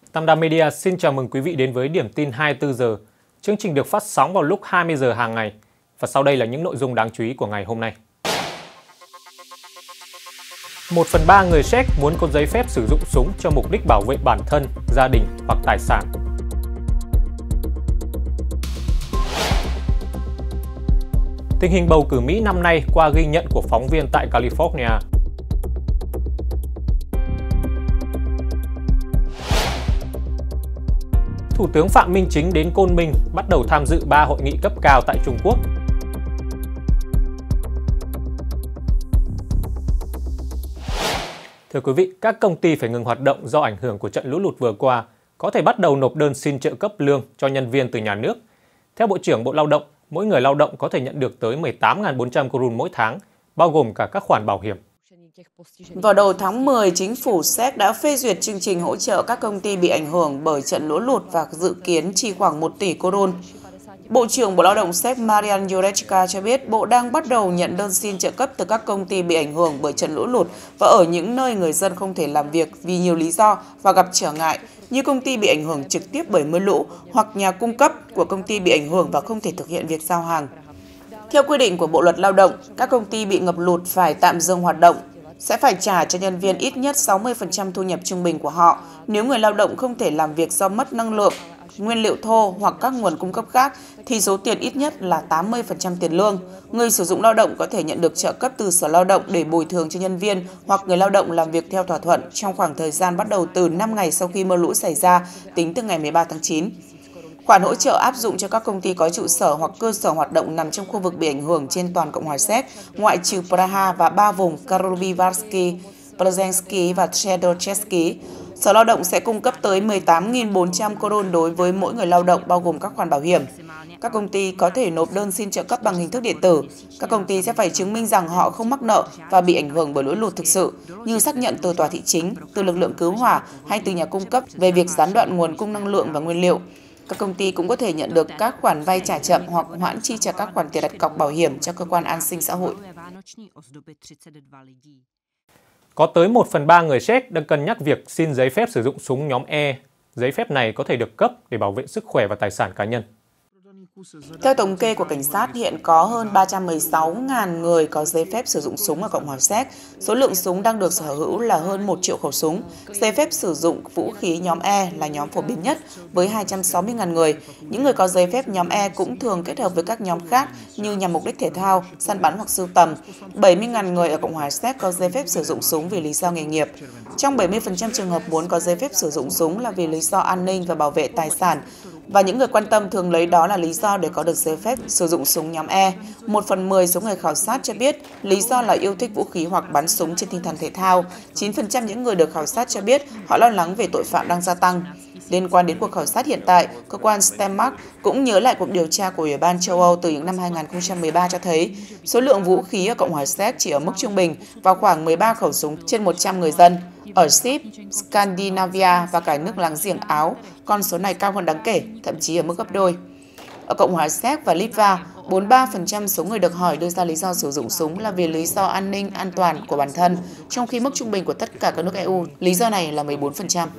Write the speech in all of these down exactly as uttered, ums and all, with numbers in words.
Tam Đa Media xin chào mừng quý vị đến với điểm tin hai mươi tư giờ. Chương trình được phát sóng vào lúc hai mươi giờ hàng ngày. Và sau đây là những nội dung đáng chú ý của ngày hôm nay. Một phần ba người Séc muốn có giấy phép sử dụng súng cho mục đích bảo vệ bản thân, gia đình hoặc tài sản. Tình hình bầu cử Mỹ năm nay qua ghi nhận của phóng viên tại California. Thủ tướng Phạm Minh Chính đến Côn Minh bắt đầu tham dự ba hội nghị cấp cao tại Trung Quốc. Thưa quý vị, các công ty phải ngừng hoạt động do ảnh hưởng của trận lũ lụt vừa qua, có thể bắt đầu nộp đơn xin trợ cấp lương cho nhân viên từ nhà nước. Theo Bộ trưởng Bộ Lao động, mỗi người lao động có thể nhận được tới mười tám nghìn bốn trăm korun mỗi tháng, bao gồm cả các khoản bảo hiểm. Vào đầu tháng mười, chính phủ Séc đã phê duyệt chương trình hỗ trợ các công ty bị ảnh hưởng bởi trận lũ lụt và dự kiến chi khoảng một tỷ korun. Bộ trưởng Bộ Lao động Séc Marian Jurečka cho biết Bộ đang bắt đầu nhận đơn xin trợ cấp từ các công ty bị ảnh hưởng bởi trận lũ lụt và ở những nơi người dân không thể làm việc vì nhiều lý do và gặp trở ngại, như công ty bị ảnh hưởng trực tiếp bởi mưa lũ hoặc nhà cung cấp của công ty bị ảnh hưởng và không thể thực hiện việc giao hàng. Theo quy định của Bộ Luật Lao động, các công ty bị ngập lụt phải tạm dừng hoạt động, sẽ phải trả cho nhân viên ít nhất sáu mươi phần trăm thu nhập trung bình của họ nếu người lao động không thể làm việc do mất năng lượng, nguyên liệu thô hoặc các nguồn cung cấp khác thì số tiền ít nhất là tám mươi phần trăm tiền lương. Người sử dụng lao động có thể nhận được trợ cấp từ Sở Lao động để bồi thường cho nhân viên hoặc người lao động làm việc theo thỏa thuận trong khoảng thời gian bắt đầu từ năm ngày sau khi mưa lũ xảy ra, tính từ ngày mười ba tháng chín. Khoản hỗ trợ áp dụng cho các công ty có trụ sở hoặc cơ sở hoạt động nằm trong khu vực bị ảnh hưởng trên toàn Cộng hòa Séc, ngoại trừ Praha và ba vùng Karolyvarsky, Plzeňský và Středočeský. Sở Lao động sẽ cung cấp tới mười tám nghìn bốn trăm korun đối với mỗi người lao động, bao gồm các khoản bảo hiểm. Các công ty có thể nộp đơn xin trợ cấp bằng hình thức điện tử. Các công ty sẽ phải chứng minh rằng họ không mắc nợ và bị ảnh hưởng bởi lũ lụt thực sự, như xác nhận từ tòa thị chính, từ lực lượng cứu hỏa hay từ nhà cung cấp về việc gián đoạn nguồn cung năng lượng và nguyên liệu. Các công ty cũng có thể nhận được các khoản vay trả chậm hoặc hoãn chi trả các khoản tiền đặt cọc bảo hiểm cho cơ quan an sinh xã hội. Có tới một phần ba người Séc đang cân nhắc việc xin giấy phép sử dụng súng nhóm E. Giấy phép này có thể được cấp để bảo vệ sức khỏe và tài sản cá nhân. Theo thống kê của cảnh sát, hiện có hơn ba trăm mười sáu nghìn người có giấy phép sử dụng súng ở Cộng hòa Séc. Số lượng súng đang được sở hữu là hơn một triệu khẩu súng. Giấy phép sử dụng vũ khí nhóm E là nhóm phổ biến nhất, với hai trăm sáu mươi nghìn người. Những người có giấy phép nhóm E cũng thường kết hợp với các nhóm khác như nhằm mục đích thể thao, săn bắn hoặc sưu tầm. bảy mươi nghìn người ở Cộng hòa Séc có giấy phép sử dụng súng vì lý do nghề nghiệp. Trong bảy mươi phần trăm trường hợp muốn có giấy phép sử dụng súng là vì lý do an ninh và bảo vệ tài sản. Và những người quan tâm thường lấy đó là lý do để có được giấy phép sử dụng súng nhóm E. Một phần mười số người khảo sát cho biết lý do là yêu thích vũ khí hoặc bắn súng trên tinh thần thể thao. chín phần trăm những người được khảo sát cho biết họ lo lắng về tội phạm đang gia tăng. Liên quan đến cuộc khảo sát hiện tại, cơ quan Stenmark cũng nhớ lại cuộc điều tra của Ủy ban châu Âu từ những năm hai nghìn không trăm mười ba cho thấy số lượng vũ khí ở Cộng hòa Séc chỉ ở mức trung bình, vào khoảng mười ba khẩu súng trên một trăm người dân. Ở Ship, Scandinavia và cả nước láng giềng Áo, con số này cao hơn đáng kể, thậm chí ở mức gấp đôi. Ở Cộng hòa Séc và Litva, bốn mươi ba phần trăm số người được hỏi đưa ra lý do sử dụng súng là vì lý do an ninh, an toàn của bản thân, trong khi mức trung bình của tất cả các nước E U, lý do này là mười bốn phần trăm.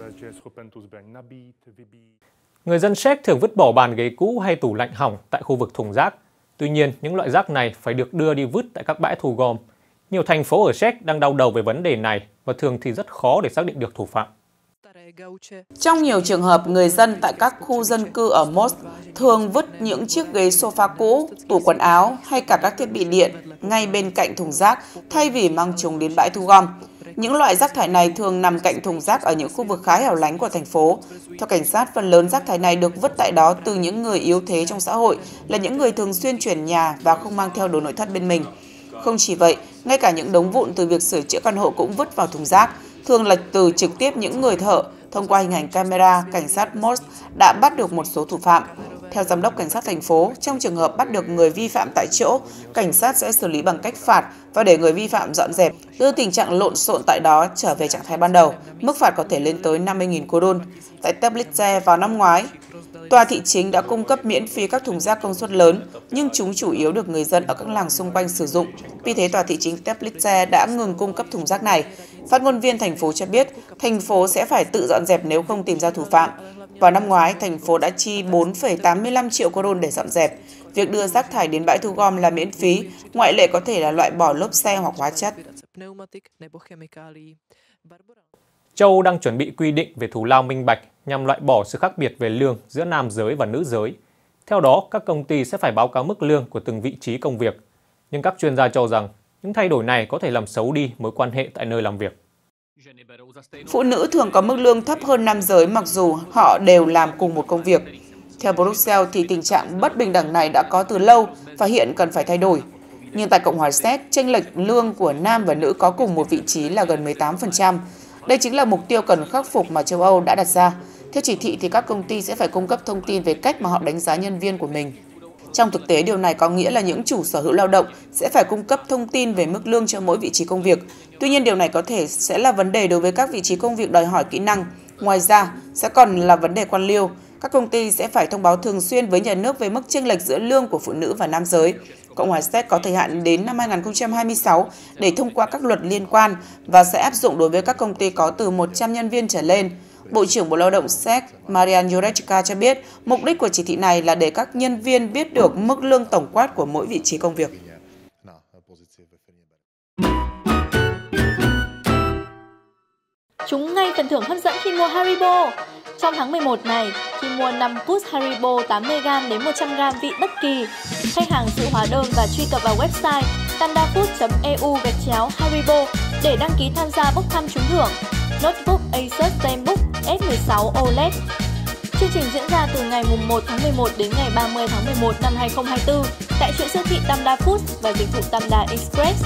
Người dân Séc thường vứt bỏ bàn ghế cũ hay tủ lạnh hỏng tại khu vực thùng rác. Tuy nhiên, những loại rác này phải được đưa đi vứt tại các bãi thu gom. Nhiều thành phố ở Séc đang đau đầu về vấn đề này và thường thì rất khó để xác định được thủ phạm. Trong nhiều trường hợp, người dân tại các khu dân cư ở Most thường vứt những chiếc ghế sofa cũ, tủ quần áo hay cả các thiết bị điện ngay bên cạnh thùng rác thay vì mang chúng đến bãi thu gom. Những loại rác thải này thường nằm cạnh thùng rác ở những khu vực khá hẻo lánh của thành phố. Theo cảnh sát, phần lớn rác thải này được vứt tại đó từ những người yếu thế trong xã hội, là những người thường xuyên chuyển nhà và không mang theo đồ nội thất bên mình. Không chỉ vậy, ngay cả những đống vụn từ việc sửa chữa căn hộ cũng vứt vào thùng rác, thường là từ trực tiếp những người thợ. Thông qua hình ảnh camera, cảnh sát Most đã bắt được một số thủ phạm. Theo giám đốc cảnh sát thành phố, trong trường hợp bắt được người vi phạm tại chỗ, cảnh sát sẽ xử lý bằng cách phạt và để người vi phạm dọn dẹp, đưa tình trạng lộn xộn tại đó trở về trạng thái ban đầu. Mức phạt có thể lên tới năm mươi nghìn korun. Tại Teplice vào năm ngoái, Tòa thị chính đã cung cấp miễn phí các thùng rác công suất lớn, nhưng chúng chủ yếu được người dân ở các làng xung quanh sử dụng. Vì thế, tòa thị chính Teplice đã ngừng cung cấp thùng rác này. Phát ngôn viên thành phố cho biết, thành phố sẽ phải tự dọn dẹp nếu không tìm ra thủ phạm. Vào năm ngoái, thành phố đã chi bốn phẩy tám mươi lăm triệu coron để dọn dẹp. Việc đưa rác thải đến bãi thu gom là miễn phí, ngoại lệ có thể là loại bỏ lốp xe hoặc hóa chất. Châu đang chuẩn bị quy định về thù lao minh bạch nhằm loại bỏ sự khác biệt về lương giữa nam giới và nữ giới. Theo đó, các công ty sẽ phải báo cáo mức lương của từng vị trí công việc. Nhưng các chuyên gia cho rằng những thay đổi này có thể làm xấu đi mối quan hệ tại nơi làm việc. Phụ nữ thường có mức lương thấp hơn nam giới mặc dù họ đều làm cùng một công việc. Theo Brussels thì tình trạng bất bình đẳng này đã có từ lâu và hiện cần phải thay đổi. Nhưng tại Cộng hòa Séc, chênh lệch lương của nam và nữ có cùng một vị trí là gần mười tám phần trăm. Đây chính là mục tiêu cần khắc phục mà châu Âu đã đặt ra. Theo chỉ thị thì các công ty sẽ phải cung cấp thông tin về cách mà họ đánh giá nhân viên của mình. Trong thực tế, điều này có nghĩa là những chủ sở hữu lao động sẽ phải cung cấp thông tin về mức lương cho mỗi vị trí công việc. Tuy nhiên, điều này có thể sẽ là vấn đề đối với các vị trí công việc đòi hỏi kỹ năng. Ngoài ra, sẽ còn là vấn đề quan liêu. Các công ty sẽ phải thông báo thường xuyên với nhà nước về mức chênh lệch giữa lương của phụ nữ và nam giới. Cộng hòa Séc có thời hạn đến năm hai nghìn không trăm hai mươi sáu để thông qua các luật liên quan và sẽ áp dụng đối với các công ty có từ một trăm nhân viên trở lên. Bộ trưởng Bộ Lao động Séc Marian Jurečka cho biết mục đích của chỉ thị này là để các nhân viên biết được mức lương tổng quát của mỗi vị trí công việc. Trúng ngay phần thưởng hấp dẫn khi mua Haribo. Trong tháng mười một này, khi mua năm pouch Haribo tám mươi gam đến một trăm gam vị bất kỳ, khách hàng giữ hóa đơn và truy cập vào website tandafood chấm e u gạch chéo Haribo để đăng ký tham gia bốc thăm trúng thưởng Notebook Asus ZenBook S mười sáu o led. Chương trình diễn ra từ ngày mùng một tháng mười một đến ngày ba mươi tháng mười một năm hai nghìn không trăm hai mươi tư tại chuỗi siêu thị Tamda Food và dịch vụ Tamda Express.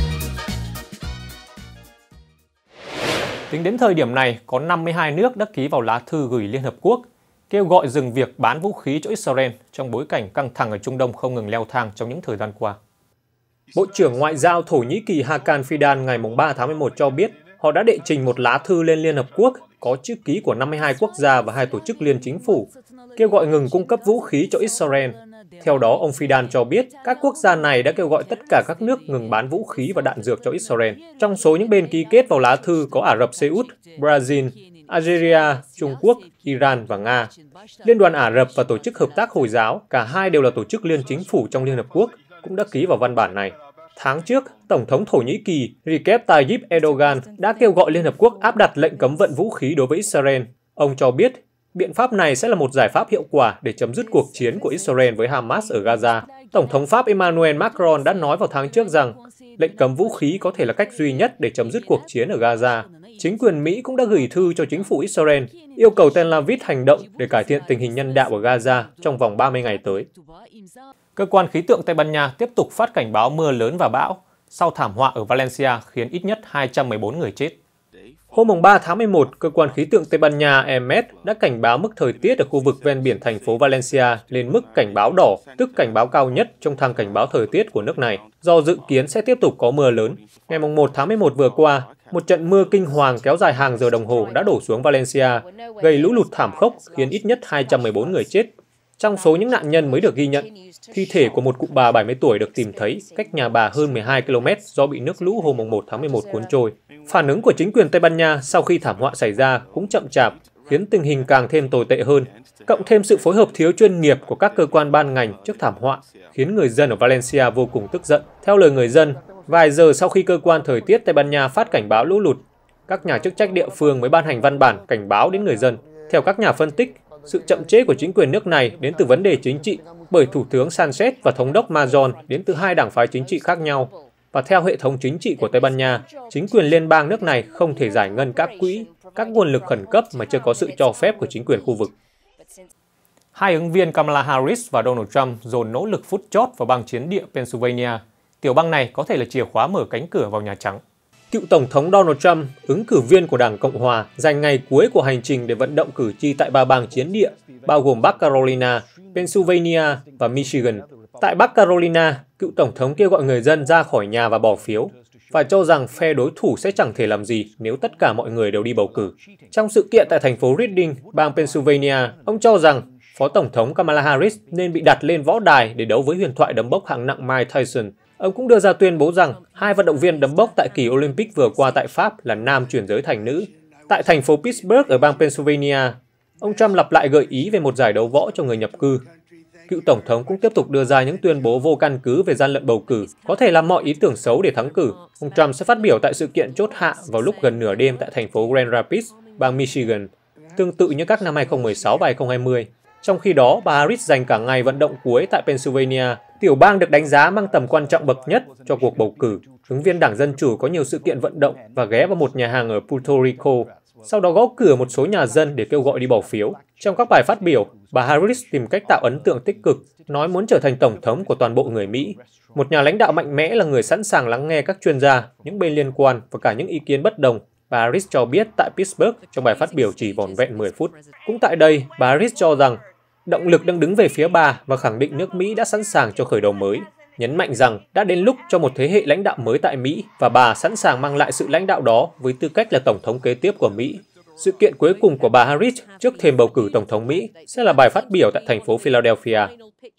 Tính đến thời điểm này, có năm mươi hai nước đã ký vào lá thư gửi Liên Hợp Quốc kêu gọi dừng việc bán vũ khí cho Israel trong bối cảnh căng thẳng ở Trung Đông không ngừng leo thang trong những thời gian qua. Bộ trưởng Ngoại giao Thổ Nhĩ Kỳ Hakan Fidan ngày ba tháng mười một cho biết họ đã đệ trình một lá thư lên Liên Hợp Quốc có chữ ký của năm mươi hai quốc gia và hai tổ chức liên chính phủ kêu gọi ngừng cung cấp vũ khí cho Israel. Theo đó, ông Fidan cho biết các quốc gia này đã kêu gọi tất cả các nước ngừng bán vũ khí và đạn dược cho Israel. Trong số những bên ký kết vào lá thư có Ả Rập Xê Út, Brazil, Algeria, Trung Quốc, Iran và Nga. Liên đoàn Ả Rập và Tổ chức Hợp tác Hồi giáo, cả hai đều là tổ chức liên chính phủ trong Liên Hợp Quốc, cũng đã ký vào văn bản này. Tháng trước, Tổng thống Thổ Nhĩ Kỳ Recep Tayyip Erdogan đã kêu gọi Liên Hợp Quốc áp đặt lệnh cấm vận vũ khí đối với Israel. Ông cho biết, biện pháp này sẽ là một giải pháp hiệu quả để chấm dứt cuộc chiến của Israel với Hamas ở Gaza. Tổng thống Pháp Emmanuel Macron đã nói vào tháng trước rằng lệnh cấm vũ khí có thể là cách duy nhất để chấm dứt cuộc chiến ở Gaza. Chính quyền Mỹ cũng đã gửi thư cho chính phủ Israel, yêu cầu Tel Aviv hành động để cải thiện tình hình nhân đạo ở Gaza trong vòng ba mươi ngày tới. Cơ quan khí tượng Tây Ban Nha tiếp tục phát cảnh báo mưa lớn và bão sau thảm họa ở Valencia khiến ít nhất hai trăm mười bốn người chết. Hôm ba tháng mười một, cơ quan khí tượng Tây Ban Nha E M E T đã cảnh báo mức thời tiết ở khu vực ven biển thành phố Valencia lên mức cảnh báo đỏ, tức cảnh báo cao nhất trong thang cảnh báo thời tiết của nước này, do dự kiến sẽ tiếp tục có mưa lớn. Ngày một tháng mười một vừa qua, một trận mưa kinh hoàng kéo dài hàng giờ đồng hồ đã đổ xuống Valencia, gây lũ lụt thảm khốc khiến ít nhất hai trăm mười bốn người chết. Trong số những nạn nhân mới được ghi nhận, thi thể của một cụ bà bảy mươi tuổi được tìm thấy cách nhà bà hơn mười hai ki lô mét do bị nước lũ hôm một tháng mười một cuốn trôi. Phản ứng của chính quyền Tây Ban Nha sau khi thảm họa xảy ra cũng chậm chạp, khiến tình hình càng thêm tồi tệ hơn. Cộng thêm sự phối hợp thiếu chuyên nghiệp của các cơ quan ban ngành trước thảm họa, khiến người dân ở Valencia vô cùng tức giận. Theo lời người dân, vài giờ sau khi cơ quan thời tiết Tây Ban Nha phát cảnh báo lũ lụt, các nhà chức trách địa phương mới ban hành văn bản cảnh báo đến người dân. Theo các nhà phân tích, sự chậm trễ của chính quyền nước này đến từ vấn đề chính trị, bởi Thủ tướng Sanchez và Thống đốc Mazon đến từ hai đảng phái chính trị khác nhau. Và theo hệ thống chính trị của Tây Ban Nha, chính quyền liên bang nước này không thể giải ngân các quỹ, các nguồn lực khẩn cấp mà chưa có sự cho phép của chính quyền khu vực. Hai ứng viên Kamala Harris và Donald Trump dồn nỗ lực phút chót vào bang chiến địa Pennsylvania. Tiểu bang này có thể là chìa khóa mở cánh cửa vào Nhà Trắng. Cựu Tổng thống Donald Trump, ứng cử viên của Đảng Cộng Hòa, dành ngày cuối của hành trình để vận động cử tri tại ba bang chiến địa, bao gồm Bắc Carolina, Pennsylvania và Michigan. Tại Bắc Carolina, cựu Tổng thống kêu gọi người dân ra khỏi nhà và bỏ phiếu, và cho rằng phe đối thủ sẽ chẳng thể làm gì nếu tất cả mọi người đều đi bầu cử. Trong sự kiện tại thành phố Reading, bang Pennsylvania, ông cho rằng Phó Tổng thống Kamala Harris nên bị đặt lên võ đài để đấu với huyền thoại đấm bốc hạng nặng Mike Tyson. Ông cũng đưa ra tuyên bố rằng hai vận động viên đấm bốc tại kỳ Olympic vừa qua tại Pháp là nam chuyển giới thành nữ. Tại thành phố Pittsburgh ở bang Pennsylvania, ông Trump lặp lại gợi ý về một giải đấu võ cho người nhập cư. Cựu Tổng thống cũng tiếp tục đưa ra những tuyên bố vô căn cứ về gian lận bầu cử, có thể làm mọi ý tưởng xấu để thắng cử. Ông Trump sẽ phát biểu tại sự kiện chốt hạ vào lúc gần nửa đêm tại thành phố Grand Rapids, bang Michigan, tương tự như các năm hai không một sáu và hai không hai không. Trong khi đó, bà Harris dành cả ngày vận động cuối tại Pennsylvania, tiểu bang được đánh giá mang tầm quan trọng bậc nhất cho cuộc bầu cử. Ứng viên Đảng Dân Chủ có nhiều sự kiện vận động và ghé vào một nhà hàng ở Puerto Rico, sau đó gõ cửa một số nhà dân để kêu gọi đi bỏ phiếu. Trong các bài phát biểu, bà Harris tìm cách tạo ấn tượng tích cực, nói muốn trở thành tổng thống của toàn bộ người Mỹ. Một nhà lãnh đạo mạnh mẽ là người sẵn sàng lắng nghe các chuyên gia, những bên liên quan và cả những ý kiến bất đồng, bà Harris cho biết tại Pittsburgh trong bài phát biểu chỉ vỏn vẹn mười phút. Cũng tại đây, bà Harris cho rằng động lực đang đứng về phía bà và khẳng định nước Mỹ đã sẵn sàng cho khởi đầu mới, nhấn mạnh rằng đã đến lúc cho một thế hệ lãnh đạo mới tại Mỹ và bà sẵn sàng mang lại sự lãnh đạo đó với tư cách là tổng thống kế tiếp của Mỹ. Sự kiện cuối cùng của bà Harris trước thềm bầu cử tổng thống Mỹ sẽ là bài phát biểu tại thành phố Philadelphia.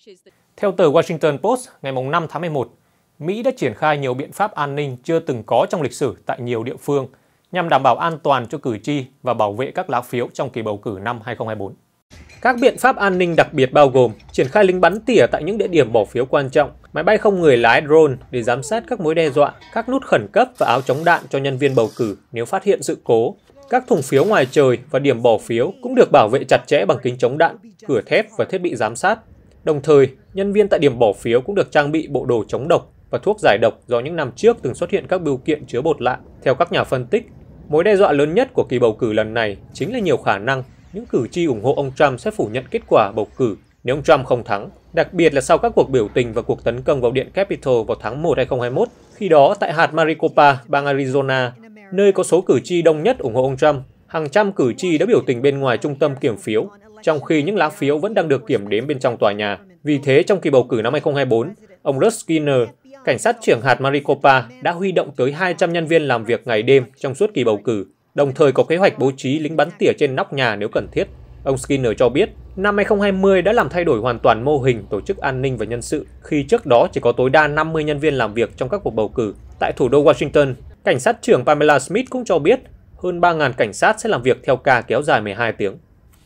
Theo tờ Washington Post, ngày năm tháng mười một, Mỹ đã triển khai nhiều biện pháp an ninh chưa từng có trong lịch sử tại nhiều địa phương nhằm đảm bảo an toàn cho cử tri và bảo vệ các lá phiếu trong kỳ bầu cử năm hai không hai tư. Các biện pháp an ninh đặc biệt bao gồm triển khai lính bắn tỉa tại những địa điểm bỏ phiếu quan trọng, máy bay không người lái drone để giám sát các mối đe dọa, các nút khẩn cấp và áo chống đạn cho nhân viên bầu cử nếu phát hiện sự cố. Các thùng phiếu ngoài trời và điểm bỏ phiếu cũng được bảo vệ chặt chẽ bằng kính chống đạn, cửa thép và thiết bị giám sát. Đồng thời, nhân viên tại điểm bỏ phiếu cũng được trang bị bộ đồ chống độc và thuốc giải độc do những năm trước từng xuất hiện các bưu kiện chứa bột lạ. Theo các nhà phân tích, mối đe dọa lớn nhất của kỳ bầu cử lần này chính là nhiều khả năng những cử tri ủng hộ ông Trump sẽ phủ nhận kết quả bầu cử nếu ông Trump không thắng, đặc biệt là sau các cuộc biểu tình và cuộc tấn công vào Điện Capitol vào tháng một năm hai không hai mốt. Khi đó, tại hạt Maricopa, bang Arizona, nơi có số cử tri đông nhất ủng hộ ông Trump, hàng trăm cử tri đã biểu tình bên ngoài trung tâm kiểm phiếu, trong khi những lá phiếu vẫn đang được kiểm đếm bên trong tòa nhà. Vì thế, trong kỳ bầu cử năm hai không hai tư, ông Russ Skinner, cảnh sát trưởng hạt Maricopa, đã huy động tới hai trăm nhân viên làm việc ngày đêm trong suốt kỳ bầu cử, đồng thời có kế hoạch bố trí lính bắn tỉa trên nóc nhà nếu cần thiết. Ông Skinner cho biết, năm hai không hai không đã làm thay đổi hoàn toàn mô hình tổ chức an ninh và nhân sự, khi trước đó chỉ có tối đa năm mươi nhân viên làm việc trong các cuộc bầu cử. Tại thủ đô Washington, cảnh sát trưởng Pamela Smith cũng cho biết hơn ba nghìn cảnh sát sẽ làm việc theo ca kéo dài mười hai tiếng.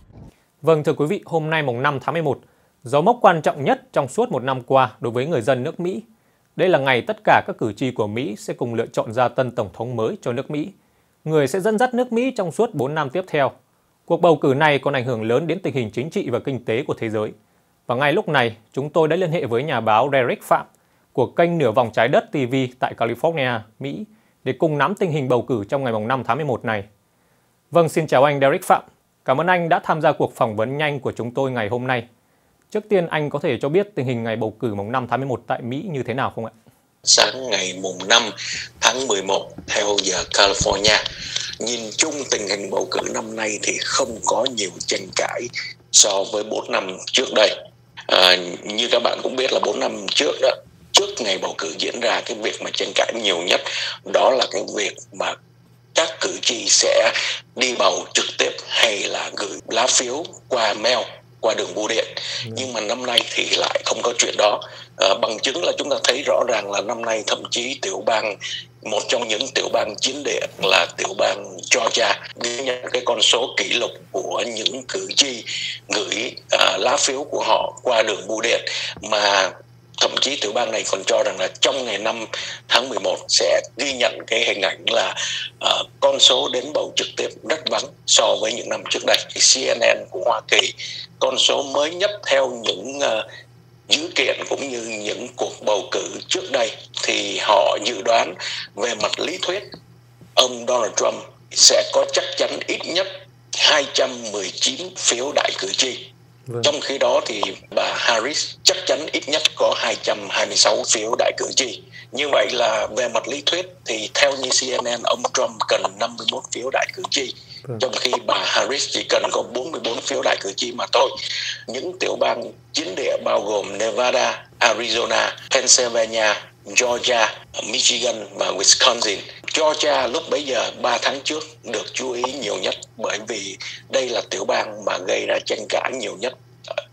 Vâng, thưa quý vị, hôm nay mùng năm tháng mười một, dấu mốc quan trọng nhất trong suốt một năm qua đối với người dân nước Mỹ. Đây là ngày tất cả các cử tri của Mỹ sẽ cùng lựa chọn ra tân tổng thống mới cho nước Mỹ, người sẽ dẫn dắt nước Mỹ trong suốt bốn năm tiếp theo. Cuộc bầu cử này còn ảnh hưởng lớn đến tình hình chính trị và kinh tế của thế giới. Và ngay lúc này, chúng tôi đã liên hệ với nhà báo Derek Phạm của kênh Nửa Vòng Trái Đất ti vi tại California, Mỹ, để cùng nắm tình hình bầu cử trong ngày năm tháng mười một này. Vâng, xin chào anh Derek Phạm. Cảm ơn anh đã tham gia cuộc phỏng vấn nhanh của chúng tôi ngày hôm nay. Trước tiên, anh có thể cho biết tình hình ngày bầu cử mùng năm tháng mười một tại Mỹ như thế nào không ạ? Sáng ngày mùng năm tháng mười một theo giờ California, nhìn chung tình hình bầu cử năm nay thì không có nhiều tranh cãi so với bốn năm trước đây. À, như các bạn cũng biết là bốn năm trước đó, trước ngày bầu cử diễn ra, cái việc mà tranh cãi nhiều nhất đó là cái việc mà các cử tri sẽ đi bầu trực tiếp hay là gửi lá phiếu qua mail, qua đường bưu điện. Nhưng mà năm nay thì lại không có chuyện đó. À, bằng chứng là chúng ta thấy rõ ràng là năm nay thậm chí tiểu bang, một trong những tiểu bang chiến địa là tiểu bang Georgia, ghi nhận cái con số kỷ lục của những cử tri gửi à, lá phiếu của họ qua đường bưu điện, mà thậm chí tiểu bang này còn cho rằng là trong ngày năm tháng mười một sẽ ghi nhận cái hình ảnh là uh, con số đến bầu trực tiếp rất vắng so với những năm trước đây. C N N của Hoa Kỳ, con số mới nhất theo những uh, dữ kiện cũng như những cuộc bầu cử trước đây, thì họ dự đoán về mặt lý thuyết ông Donald Trump sẽ có chắc chắn ít nhất hai trăm mười chín phiếu đại cử tri. Vâng. Trong khi đó thì bà Harris chắc chắn ít nhất có hai trăm hai mươi sáu phiếu đại cử tri. Như vậy là về mặt lý thuyết thì theo như C N N, ông Trump cần năm mươi mốt phiếu đại cử tri, vâng, trong khi bà Harris chỉ cần có bốn mươi bốn phiếu đại cử tri mà thôi. Những tiểu bang chiến địa bao gồm Nevada, Arizona, Pennsylvania, Georgia, Michigan và Wisconsin. Georgia lúc bấy giờ ba tháng trước được chú ý nhiều nhất bởi vì đây là tiểu bang mà gây ra tranh cãi nhiều nhất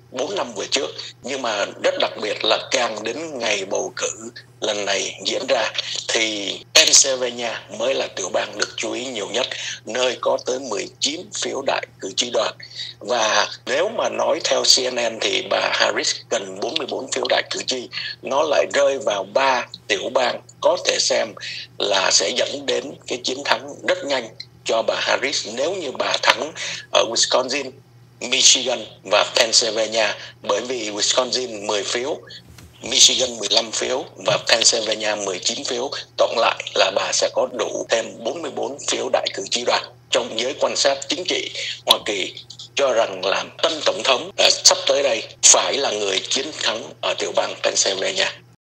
bốn năm vừa trước. Nhưng mà rất đặc biệt là càng đến ngày bầu cử lần này diễn ra thì Pennsylvania mới là tiểu bang được chú ý nhiều nhất, nơi có tới mười chín phiếu đại cử tri đoàn. Và nếu mà nói theo C N N thì bà Harris cần bốn mươi bốn phiếu đại cử tri, nó lại rơi vào ba tiểu bang có thể xem là sẽ dẫn đến cái chiến thắng rất nhanh cho bà Harris nếu như bà thắng ở Wisconsin, Michigan và Pennsylvania, bởi vì Wisconsin mười phiếu, Michigan mười lăm phiếu và Pennsylvania mười chín phiếu, tổng lại là bà sẽ có đủ thêm bốn mươi bốn phiếu đại cử tri đoàn. Trong giới quan sát chính trị Hoa Kỳ cho rằng là tân tổng thống uh, sắp tới đây phải là người chiến thắng ở tiểu bang Pennsylvania.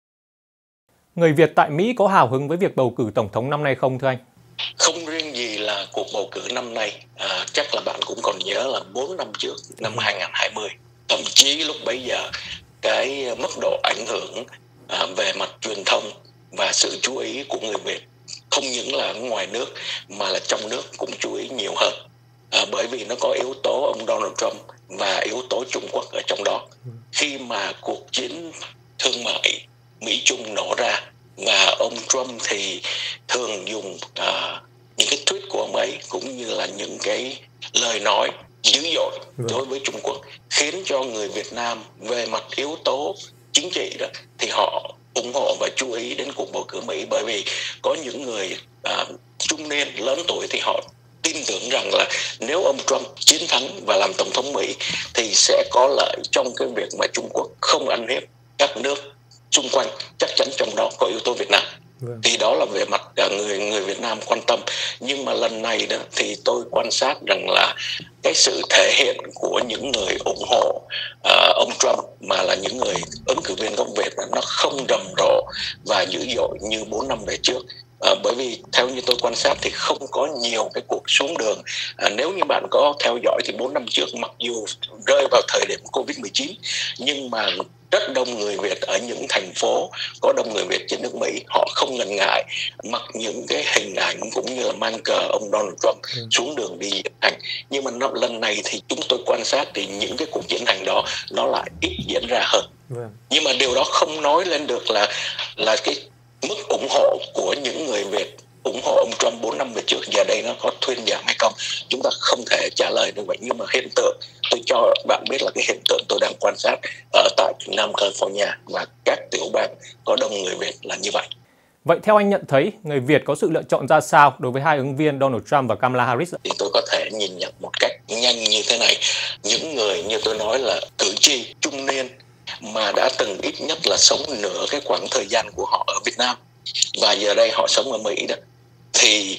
Người Việt tại Mỹ có hào hứng với việc bầu cử tổng thống năm nay không thưa anh? Không riêng gì là cuộc bầu cử năm nay, à, chắc là bạn cũng còn nhớ là bốn năm trước, năm hai không hai không, thậm chí lúc bấy giờ cái mức độ ảnh hưởng à, về mặt truyền thông và sự chú ý của người Việt không những là ngoài nước mà là trong nước cũng chú ý nhiều hơn, à, bởi vì nó có yếu tố ông Donald Trump và yếu tố Trung Quốc ở trong đó. Khi mà cuộc chiến thương mại Mỹ-Trung nổ ra và ông Trump thì thường dùng uh, những cái tweet của ông ấy cũng như là những cái lời nói dữ dội đối với Trung Quốc, khiến cho người Việt Nam về mặt yếu tố chính trị đó thì họ ủng hộ và chú ý đến cuộc bầu cử Mỹ, bởi vì có những người uh, trung niên lớn tuổi thì họ tin tưởng rằng là nếu ông Trump chiến thắng và làm tổng thống Mỹ thì sẽ có lợi trong cái việc mà Trung Quốc không ăn hiếp các nước xung quanh, chắc chắn trong đó có yếu tố Việt Nam. Vâng. Thì đó là về mặt người người Việt Nam quan tâm. Nhưng mà lần này đó thì tôi quan sát rằng là cái sự thể hiện của những người ủng hộ uh, ông Trump mà là những người ứng cử viên gốc Việt nó không rầm rộ và dữ dội như bốn năm về trước. À, bởi vì theo như tôi quan sát thì không có nhiều cái cuộc xuống đường. À, nếu như bạn có theo dõi thì bốn năm trước mặc dù rơi vào thời điểm Covid mười chín nhưng mà rất đông người Việt ở những thành phố có đông người Việt trên nước Mỹ, họ không ngần ngại mặc những cái hình ảnh cũng như là mang cờ ông Donald Trump ừ. xuống đường đi diễn hành. Nhưng mà năm lần này thì chúng tôi quan sát thì những cái cuộc diễn hành đó nó lại ít diễn ra hơn. Ừ. Nhưng mà điều đó không nói lên được là là cái mức ủng hộ của những người Việt ủng hộ ông Trump bốn năm về trước giờ đây nó có thuyên giảm hay không, chúng ta không thể trả lời được vậy. Nhưng mà hiện tượng tôi cho bạn biết là cái hiện tượng tôi đang quan sát ở tại Nam California và các tiểu bang có đông người Việt là như vậy. Vậy theo anh nhận thấy người Việt có sự lựa chọn ra sao đối với hai ứng viên Donald Trump và Kamala Harris? Thì tôi có thể nhìn nhận một cách nhanh như thế này, những người như tôi nói là cử tri trung niên mà đã từng ít nhất là sống nửa cái khoảng thời gian của họ ở Việt Nam và giờ đây họ sống ở Mỹ đó, thì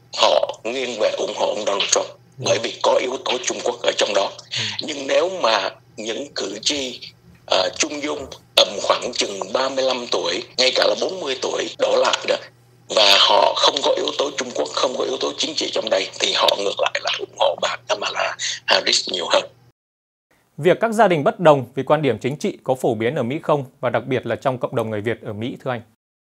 họ nghiêng về ủng hộ ông Donald Trump bởi vì có yếu tố Trung Quốc ở trong đó. Nhưng nếu mà những cử tri uh, trung dung tầm khoảng chừng ba mươi lăm tuổi, ngay cả là bốn mươi tuổi đổ lại đó, và họ không có yếu tố Trung Quốc, không có yếu tố chính trị trong đây, thì họ ngược lại là ủng hộ bà Kamala Harris nhiều hơn. Việc các gia đình bất đồng vì quan điểm chính trị có phổ biến ở Mỹ không, và đặc biệt là trong cộng đồng người Việt ở Mỹ thưa anh?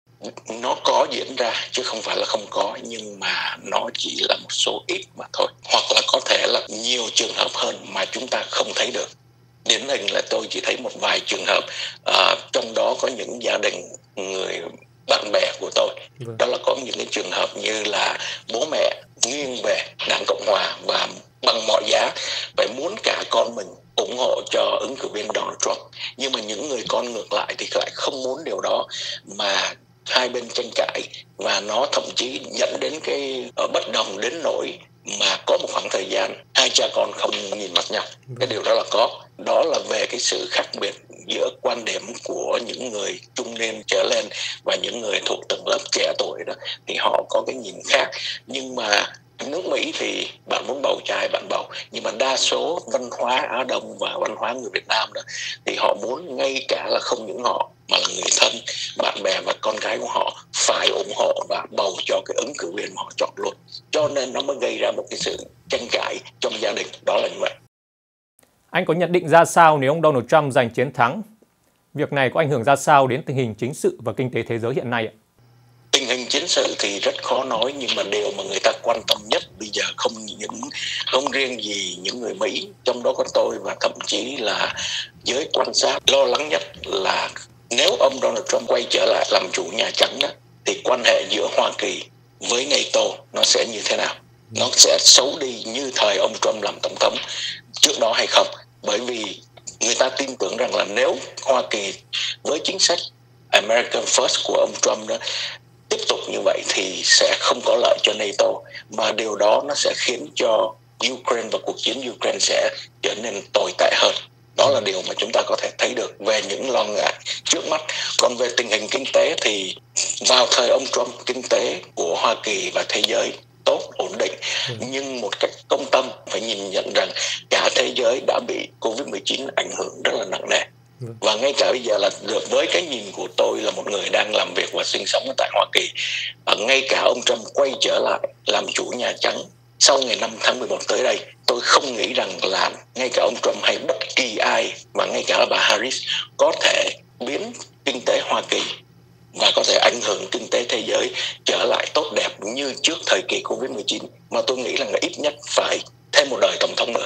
Nó có diễn ra chứ không phải là không có, nhưng mà nó chỉ là một số ít mà thôi, hoặc là có thể là nhiều trường hợp hơn mà chúng ta không thấy được. Điển hình là tôi chỉ thấy một vài trường hợp, à, trong đó có những gia đình người bạn bè của tôi, vâng. Đó là có những cái trường hợp như là bố mẹ nghiêng về Đảng Cộng Hòa và bằng mọi giá phải muốn cả con mình ủng hộ cho ứng cử viên Donald Trump. Nhưng mà những người con ngược lại thì lại không muốn điều đó, mà hai bên tranh cãi và nó thậm chí dẫn đến cái ở bất đồng đến nỗi mà có một khoảng thời gian hai cha con không nhìn mặt nhau. Cái điều đó là có. Đó là về cái sự khác biệt giữa quan điểm của những người trung niên trở lên và những người thuộc tầng lớp trẻ tuổi đó, thì họ có cái nhìn khác. Nhưng mà nước Mỹ thì bạn muốn bầu trai bạn bầu, nhưng mà đa số văn hóa Á Đông và văn hóa người Việt Nam đó thì họ muốn ngay cả là không những họ mà là người thân, bạn bè và con cái của họ phải ủng hộ và bầu cho cái ứng cử viên mà họ chọn luôn. Cho nên nó mới gây ra một cái sự tranh cãi trong gia đình, đó là như vậy. Anh có nhận định ra sao nếu ông Donald Trump giành chiến thắng? Việc này có ảnh hưởng ra sao đến tình hình chính sự và kinh tế thế giới hiện nay ạ? Tình hình chiến sự thì rất khó nói, nhưng mà điều mà người ta quan tâm nhất bây giờ không những không riêng gì những người Mỹ, trong đó có tôi và thậm chí là giới quan sát lo lắng nhất là nếu ông Donald Trump quay trở lại làm chủ Nhà Trắng đó, thì quan hệ giữa Hoa Kỳ với NATO nó sẽ như thế nào? Nó sẽ xấu đi như thời ông Trump làm tổng thống trước đó hay không? Bởi vì người ta tin tưởng rằng là nếu Hoa Kỳ với chính sách American First của ông Trump đó tiếp tục như vậy thì sẽ không có lợi cho NATO, mà điều đó nó sẽ khiến cho Ukraine và cuộc chiến Ukraine sẽ trở nên tồi tệ hơn. Đó là điều mà chúng ta có thể thấy được về những lo ngại trước mắt. Còn về tình hình kinh tế thì vào thời ông Trump, kinh tế của Hoa Kỳ và thế giới tốt, ổn định. Ừ. Nhưng một cách công tâm phải nhìn nhận rằng cả thế giới đã bị covid mười chín ảnh hưởng rất là nặng nề. Ừ. Và ngay cả bây giờ là được với cái nhìn của tôi là một người đang làm việc và sinh sống ở tại Hoa Kỳ, à, ngay cả ông Trump quay trở lại làm chủ Nhà Trắng sau ngày năm tháng mười một tới đây, tôi không nghĩ rằng là ngay cả ông Trump hay bất kỳ ai, và ngay cả bà Harris có thể biến kinh tế Hoa Kỳ và có thể ảnh hưởng kinh tế thế giới trở lại tốt đẹp như trước thời kỳ covid mười chín, mà tôi nghĩ là ít nhất phải thêm một đời tổng thống nữa.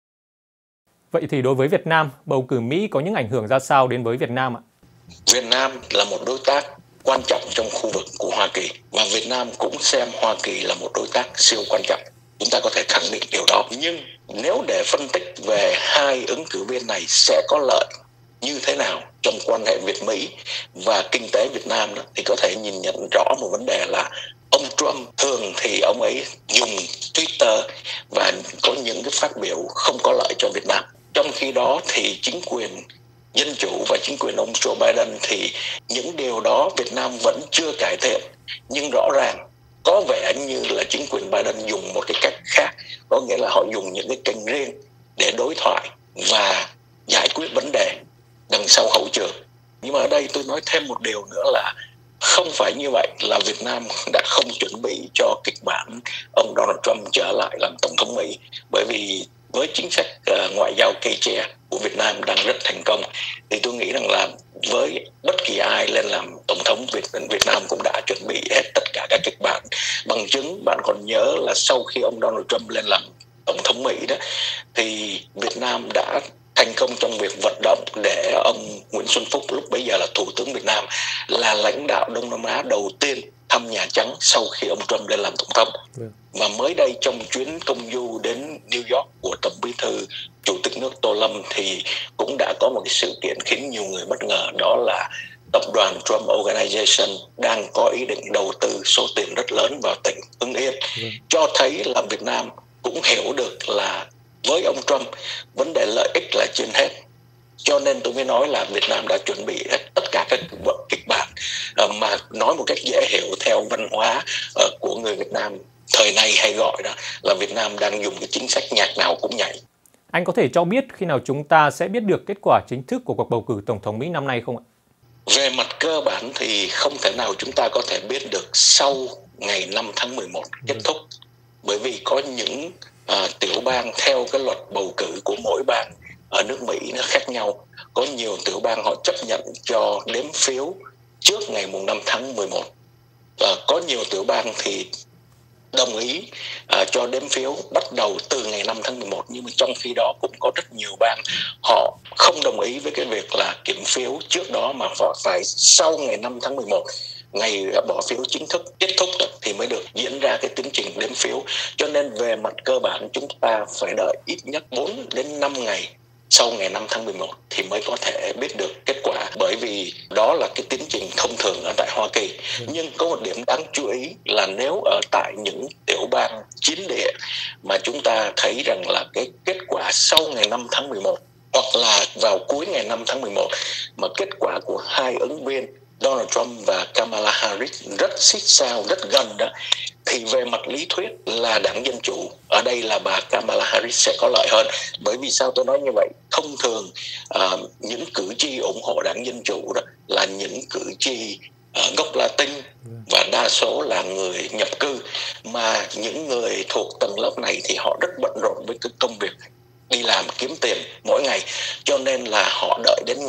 Vậy thì đối với Việt Nam, bầu cử Mỹ có những ảnh hưởng ra sao đến với Việt Nam ạ? Việt Nam là một đối tác quan trọng trong khu vực của Hoa Kỳ, và Việt Nam cũng xem Hoa Kỳ là một đối tác siêu quan trọng. Chúng ta có thể khẳng định điều đó. Nhưng nếu để phân tích về hai ứng cử viên này sẽ có lợi như thế nào trong quan hệ Việt-Mỹ và kinh tế Việt Nam đó, thì có thể nhìn nhận rõ một vấn đề là ông Trump thường thì ông ấy dùng Twitter và có những cái phát biểu không có lợi cho Việt Nam. Trong khi đó thì chính quyền Dân Chủ và chính quyền ông Joe Biden thì những điều đó Việt Nam vẫn chưa cải thiện. Nhưng rõ ràng có vẻ như là chính quyền Biden dùng một cái cách khác, có nghĩa là họ dùng những cái kênh riêng để đối thoại và giải quyết vấn đề đằng sau hậu trường. Nhưng mà ở đây tôi nói thêm một điều nữa là không phải như vậy là Việt Nam đã không chuẩn bị cho kịch bản ông Donald Trump trở lại làm tổng thống Mỹ, bởi vì với chính sách uh, ngoại giao cây tre của Việt Nam đang rất thành công, thì tôi nghĩ rằng là với bất kỳ ai lên làm tổng thống Việt Việt Nam cũng đã chuẩn bị hết tất cả các kịch bản. Bằng chứng bạn còn nhớ là sau khi ông Donald Trump lên làm tổng thống Mỹ đó, thì Việt Nam đã thành công trong việc vận động để ông Nguyễn Xuân Phúc, lúc bấy giờ là Thủ tướng Việt Nam, là lãnh đạo Đông Nam Á đầu tiên thăm Nhà Trắng sau khi ông Trump lên làm tổng thống. Yeah. Và mới đây trong chuyến công du đến New York của Tổng Bí thư Chủ tịch nước Tô Lâm thì cũng đã có một cái sự kiện khiến nhiều người bất ngờ, đó là tập đoàn Trump Organization đang có ý định đầu tư số tiền rất lớn vào tỉnh Hưng Yên, yeah. cho thấy là Việt Nam cũng hiểu được là với ông Trump vấn đề lợi ích là trên hết, cho nên tôi mới nói là Việt Nam đã chuẩn bị hết tất cả các kịch bản, mà nói một cách dễ hiểu theo văn hóa của người Việt Nam thời này hay gọi đó là Việt Nam đang dùng cái chính sách nhạc nào cũng nhảy. Anh có thể cho biết khi nào chúng ta sẽ biết được kết quả chính thức của cuộc bầu cử tổng thống Mỹ năm nay không ạ? Về mặt cơ bản thì không thể nào chúng ta có thể biết được sau ngày năm tháng mười một kết thúc, bởi vì có những À, tiểu bang theo cái luật bầu cử của mỗi bang ở nước Mỹ nó khác nhau. Có nhiều tiểu bang họ chấp nhận cho đếm phiếu trước ngày mùng năm tháng mười một, à, có nhiều tiểu bang thì đồng ý à, cho đếm phiếu bắt đầu từ ngày năm tháng mười một, nhưng mà trong khi đó cũng có rất nhiều bang họ không đồng ý với cái việc là kiểm phiếu trước đó, mà phải sau ngày năm tháng mười một, ngày bỏ phiếu chính thức kết thúc thì mới được diễn ra cái tiến trình đếm phiếu. Cho nên về mặt cơ bản chúng ta phải đợi ít nhất bốn đến năm ngày sau ngày năm tháng mười một thì mới có thể biết được kết quả, bởi vì đó là cái tiến trình thông thường ở tại Hoa Kỳ. Nhưng có một điểm đáng chú ý là nếu ở tại những tiểu bang chiến địa mà chúng ta thấy rằng là cái kết quả sau ngày năm tháng mười một hoặc là vào cuối ngày năm tháng mười một mà kết quả của hai ứng viên Donald Trump và Kamala Harris rất xít sao, rất gần đó, thì về mặt lý thuyết là đảng Dân Chủ, ở đây là bà Kamala Harris sẽ có lợi hơn. Bởi vì sao tôi nói như vậy? Thông thường uh, những cử tri ủng hộ đảng Dân Chủ đó là những cử tri uh, gốc Latin và đa số là người nhập cư, mà những người thuộc tầng lớp này thì họ rất bận rộn với cái công việc đi làm kiếm tiền mỗi ngày, cho nên là họ đợi đến ngày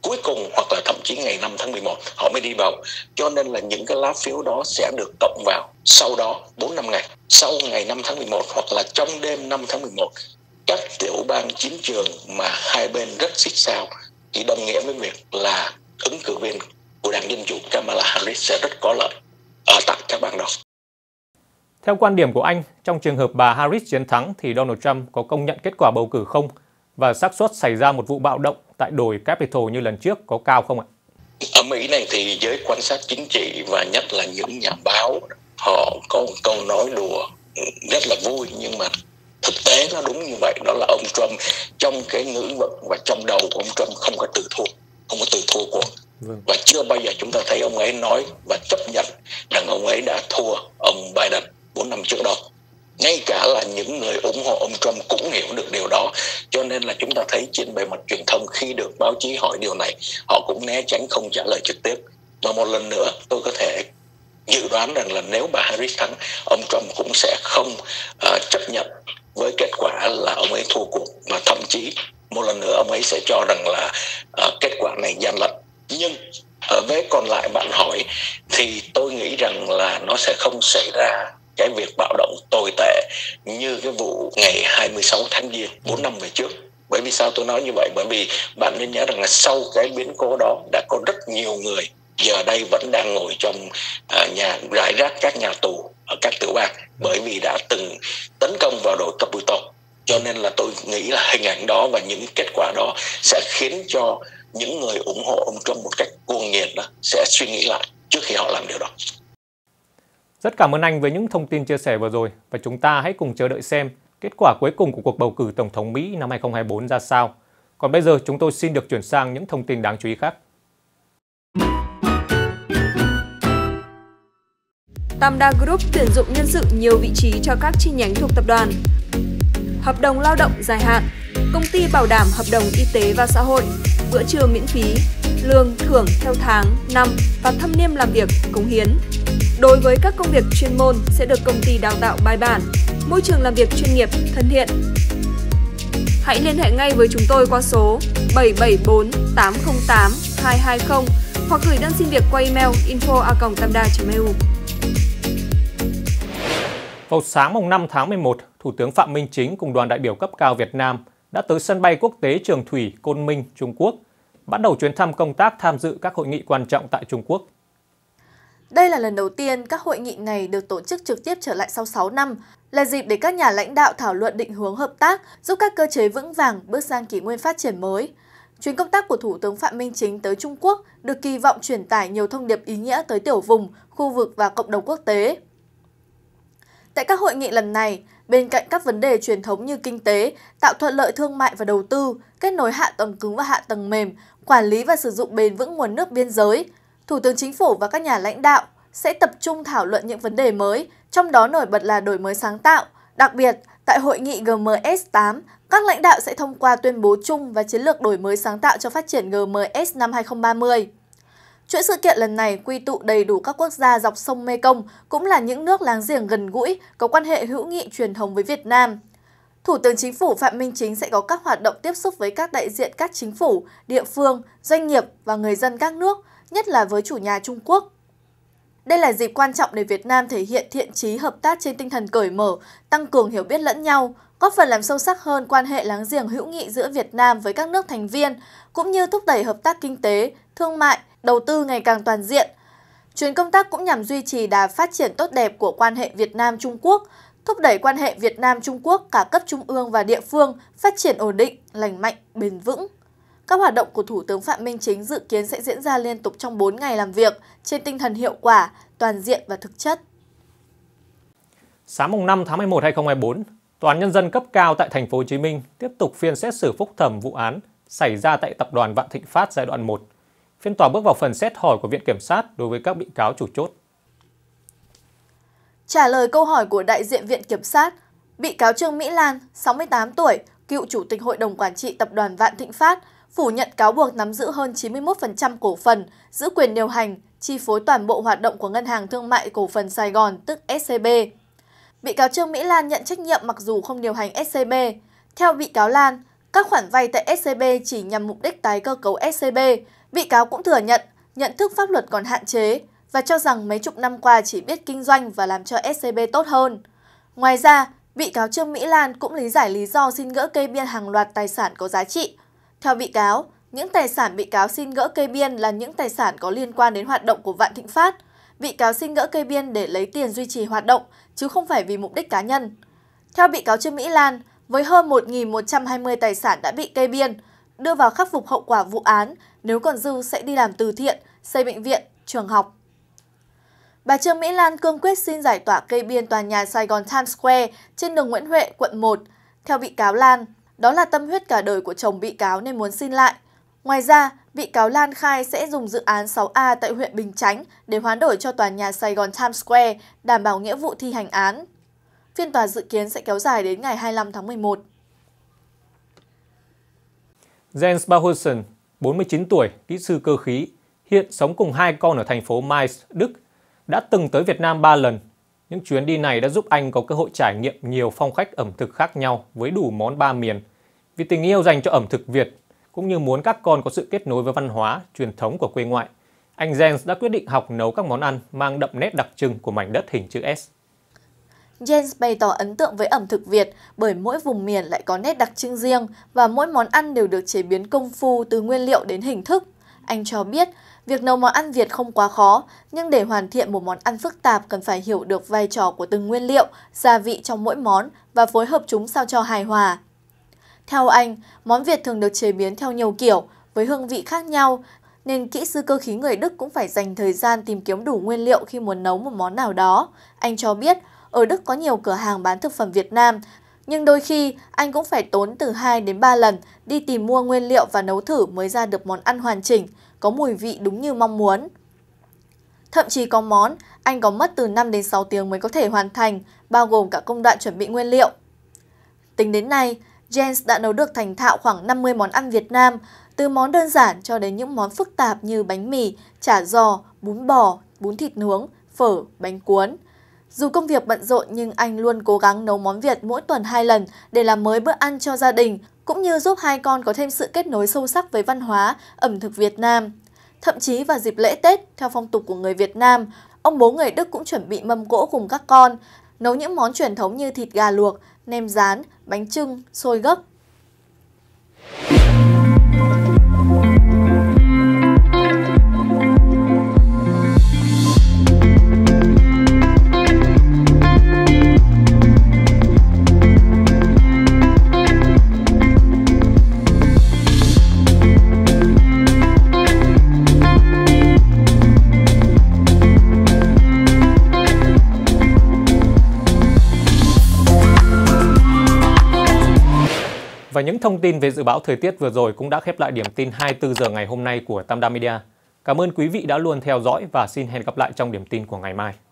cuối cùng hoặc là thậm chí ngày năm tháng mười một họ mới đi bầu. Cho nên là những cái lá phiếu đó sẽ được cộng vào sau đó bốn năm ngày, sau ngày năm tháng mười một hoặc là trong đêm năm tháng mười một. Các tiểu bang chiến trường mà hai bên rất xích sao thì đồng nghĩa với việc là ứng cử viên của đảng Dân Chủ Kamala Harris sẽ rất có lợi ở tại các bang đó. Theo quan điểm của anh, trong trường hợp bà Harris chiến thắng thì Donald Trump có công nhận kết quả bầu cử không? Và xác suất xảy ra một vụ bạo động tại đồi Capitol như lần trước có cao không ạ? Ở Mỹ này thì giới quan sát chính trị và nhất là những nhà báo, họ có một câu nói đùa rất là vui nhưng mà thực tế nó đúng như vậy. Đó là ông Trump trong cái ngữ vận và trong đầu của ông Trump không có từ thua, không có từ thua cuộc. Vâng. Và chưa bao giờ chúng ta thấy ông ấy nói và chấp nhận rằng ông ấy đã thua ông Biden bốn năm trước đó. Ngay cả là những người ủng hộ ông Trump cũng hiểu được điều đó. Cho nên là chúng ta thấy trên bề mặt truyền thông khi được báo chí hỏi điều này, họ cũng né tránh không trả lời trực tiếp. Và một lần nữa tôi có thể dự đoán rằng là nếu bà Harris thắng, ông Trump cũng sẽ không uh, chấp nhận với kết quả là ông ấy thua cuộc, mà thậm chí một lần nữa ông ấy sẽ cho rằng là uh, kết quả này gian lận. Nhưng ở vế còn lại bạn hỏi thì tôi nghĩ rằng là nó sẽ không xảy ra cái việc bạo động tồi tệ như cái vụ ngày hai mươi sáu tháng Giêng bốn năm về trước. Bởi vì sao tôi nói như vậy? Bởi vì bạn nên nhớ rằng là sau cái biến cố đó đã có rất nhiều người giờ đây vẫn đang ngồi trong uh, nhà rải rác các nhà tù ở các tiểu bang bởi vì đã từng tấn công vào đồi Capitol. Cho nên là tôi nghĩ là hình ảnh đó và những kết quả đó sẽ khiến cho những người ủng hộ ông Trump một cách cuồng nhiệt đó sẽ suy nghĩ lại trước khi họ làm điều đó. Rất cảm ơn anh với những thông tin chia sẻ vừa rồi và chúng ta hãy cùng chờ đợi xem kết quả cuối cùng của cuộc bầu cử Tổng thống Mỹ năm hai không hai tư ra sao. Còn bây giờ chúng tôi xin được chuyển sang những thông tin đáng chú ý khác. Tamda Group tuyển dụng nhân sự nhiều vị trí cho các chi nhánh thuộc tập đoàn. Hợp đồng lao động dài hạn, công ty bảo đảm hợp đồng y tế và xã hội, bữa trưa miễn phí, lương thưởng theo tháng, năm và thâm niên làm việc, cống hiến. Đối với các công việc chuyên môn sẽ được công ty đào tạo bài bản, môi trường làm việc chuyên nghiệp, thân thiện. Hãy liên hệ ngay với chúng tôi qua số bảy bảy bốn tám không tám hai hai không hoặc gửi đơn xin việc qua email info a còng tamda chấm e u. Vào sáng mùng năm tháng mười một, Thủ tướng Phạm Minh Chính cùng đoàn đại biểu cấp cao Việt Nam đã tới sân bay quốc tế Trường Thủy, Côn Minh, Trung Quốc, bắt đầu chuyến thăm công tác tham dự các hội nghị quan trọng tại Trung Quốc. Đây là lần đầu tiên các hội nghị này được tổ chức trực tiếp trở lại sau sáu năm, là dịp để các nhà lãnh đạo thảo luận định hướng hợp tác, giúp các cơ chế vững vàng bước sang kỷ nguyên phát triển mới. Chuyến công tác của Thủ tướng Phạm Minh Chính tới Trung Quốc được kỳ vọng truyền tải nhiều thông điệp ý nghĩa tới tiểu vùng, khu vực và cộng đồng quốc tế. Tại các hội nghị lần này, bên cạnh các vấn đề truyền thống như kinh tế, tạo thuận lợi thương mại và đầu tư, kết nối hạ tầng cứng và hạ tầng mềm, quản lý và sử dụng bền vững nguồn nước biên giới, Thủ tướng Chính phủ và các nhà lãnh đạo sẽ tập trung thảo luận những vấn đề mới, trong đó nổi bật là đổi mới sáng tạo. Đặc biệt, tại hội nghị G M S tám, các lãnh đạo sẽ thông qua tuyên bố chung và chiến lược đổi mới sáng tạo cho phát triển G M S năm hai không ba không. Chuỗi sự kiện lần này quy tụ đầy đủ các quốc gia dọc sông Mekong, cũng là những nước láng giềng gần gũi, có quan hệ hữu nghị truyền thống với Việt Nam. Thủ tướng Chính phủ Phạm Minh Chính sẽ có các hoạt động tiếp xúc với các đại diện các chính phủ, địa phương, doanh nghiệp và người dân các nước, nhất là với chủ nhà Trung Quốc. Đây là dịp quan trọng để Việt Nam thể hiện thiện chí hợp tác trên tinh thần cởi mở, tăng cường hiểu biết lẫn nhau, góp phần làm sâu sắc hơn quan hệ láng giềng hữu nghị giữa Việt Nam với các nước thành viên, cũng như thúc đẩy hợp tác kinh tế, thương mại, đầu tư ngày càng toàn diện. Chuyến công tác cũng nhằm duy trì đà phát triển tốt đẹp của quan hệ Việt Nam-Trung Quốc, thúc đẩy quan hệ Việt Nam-Trung Quốc cả cấp trung ương và địa phương phát triển ổn định, lành mạnh, bền vững. Các hoạt động của Thủ tướng Phạm Minh Chính dự kiến sẽ diễn ra liên tục trong bốn ngày làm việc trên tinh thần hiệu quả, toàn diện và thực chất. Sáng mùng năm tháng mười một năm hai không hai tư, Tòa án Nhân dân cấp cao tại thành phố Hồ Chí Minh tiếp tục phiên xét xử phúc thẩm vụ án xảy ra tại tập đoàn Vạn Thịnh Phát giai đoạn một. Phiên tòa bước vào phần xét hỏi của Viện Kiểm sát đối với các bị cáo chủ chốt. Trả lời câu hỏi của đại diện Viện Kiểm sát, bị cáo Trương Mỹ Lan, sáu mươi tám tuổi, cựu Chủ tịch Hội đồng Quản trị Tập đoàn Vạn Thịnh Phát, phủ nhận cáo buộc nắm giữ hơn chín mươi mốt phần trăm cổ phần, giữ quyền điều hành, chi phối toàn bộ hoạt động của Ngân hàng Thương mại Cổ phần Sài Gòn, tức S C B. Bị cáo Trương Mỹ Lan nhận trách nhiệm mặc dù không điều hành S C B. Theo bị cáo Lan, Các khoản vay tại ét xê bê chỉ nhằm mục đích tái cơ cấu ét xê bê. Bị cáo cũng thừa nhận nhận thức pháp luật còn hạn chế và cho rằng mấy chục năm qua chỉ biết kinh doanh và làm cho ét xê bê tốt hơn. Ngoài ra, bị cáo Trương Mỹ Lan cũng lý giải lý do xin gỡ kê biên hàng loạt tài sản có giá trị. Theo bị cáo, những tài sản bị cáo xin gỡ kê biên là những tài sản có liên quan đến hoạt động của Vạn Thịnh Phát. Bị cáo xin gỡ kê biên để lấy tiền duy trì hoạt động, chứ không phải vì mục đích cá nhân. Theo bị cáo Trương Mỹ Lan, với hơn một nghìn một trăm hai mươi tài sản đã bị kê biên, đưa vào khắc phục hậu quả vụ án, nếu còn dư sẽ đi làm từ thiện, xây bệnh viện, trường học. Bà Trương Mỹ Lan cương quyết xin giải tỏa kê biên tòa nhà Sài Gòn Times Square trên đường Nguyễn Huệ, quận một. Theo bị cáo Lan, đó là tâm huyết cả đời của chồng bị cáo nên muốn xin lại. Ngoài ra, bị cáo Lan khai sẽ dùng dự án sáu A tại huyện Bình Chánh để hoán đổi cho tòa nhà Sài Gòn Times Square, đảm bảo nghĩa vụ thi hành án. Phiên tòa dự kiến sẽ kéo dài đến ngày hai mươi lăm tháng mười một. Jens Bauhusen, bốn mươi chín tuổi, kỹ sư cơ khí, hiện sống cùng hai con ở thành phố Mainz, Đức, đã từng tới Việt Nam ba lần. Những chuyến đi này đã giúp anh có cơ hội trải nghiệm nhiều phong cách ẩm thực khác nhau với đủ món ba miền. Vì tình yêu dành cho ẩm thực Việt, cũng như muốn các con có sự kết nối với văn hóa, truyền thống của quê ngoại, anh Jens đã quyết định học nấu các món ăn mang đậm nét đặc trưng của mảnh đất hình chữ S. Jens bày tỏ ấn tượng với ẩm thực Việt bởi mỗi vùng miền lại có nét đặc trưng riêng và mỗi món ăn đều được chế biến công phu từ nguyên liệu đến hình thức. Anh cho biết, việc nấu món ăn Việt không quá khó, nhưng để hoàn thiện một món ăn phức tạp cần phải hiểu được vai trò của từng nguyên liệu, gia vị trong mỗi món và phối hợp chúng sao cho hài hòa. Theo anh, món Việt thường được chế biến theo nhiều kiểu, với hương vị khác nhau, nên kỹ sư cơ khí người Đức cũng phải dành thời gian tìm kiếm đủ nguyên liệu khi muốn nấu một món nào đó. Anh cho biết, ở Đức có nhiều cửa hàng bán thực phẩm Việt Nam, nhưng đôi khi anh cũng phải tốn từ hai đến ba lần đi tìm mua nguyên liệu và nấu thử mới ra được món ăn hoàn chỉnh, có mùi vị đúng như mong muốn. Thậm chí có món, anh có mất từ năm đến sáu tiếng mới có thể hoàn thành, bao gồm cả công đoạn chuẩn bị nguyên liệu. Tính đến nay, Jens đã nấu được thành thạo khoảng năm mươi món ăn Việt Nam, từ món đơn giản cho đến những món phức tạp như bánh mì, chả giò, bún bò, bún thịt nướng, phở, bánh cuốn. Dù công việc bận rộn nhưng anh luôn cố gắng nấu món Việt mỗi tuần hai lần để làm mới bữa ăn cho gia đình, cũng như giúp hai con có thêm sự kết nối sâu sắc với văn hóa, ẩm thực Việt Nam. Thậm chí vào dịp lễ Tết, theo phong tục của người Việt Nam, ông bố người Đức cũng chuẩn bị mâm cỗ cùng các con, nấu những món truyền thống như thịt gà luộc, nem rán, bánh chưng, xôi gấc. Và những thông tin về dự báo thời tiết vừa rồi cũng đã khép lại điểm tin hai mươi tư giờ ngày hôm nay của Tam Đa Media. Cảm ơn quý vị đã luôn theo dõi và xin hẹn gặp lại trong điểm tin của ngày mai.